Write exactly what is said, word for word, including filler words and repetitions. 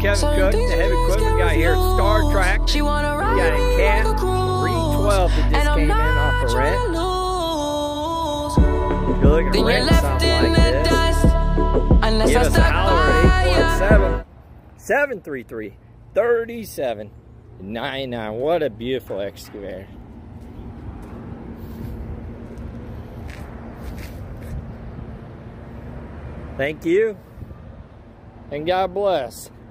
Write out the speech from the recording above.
Kevin Cook, the heavy equipment guy here at Star Track. We got a Cat three twelve that just came in off a rent. If you're looking to rent something like this, give us a holler at eight one seven, seven three three, three seven nine nine. What a beautiful excavator. Thank you, and God bless.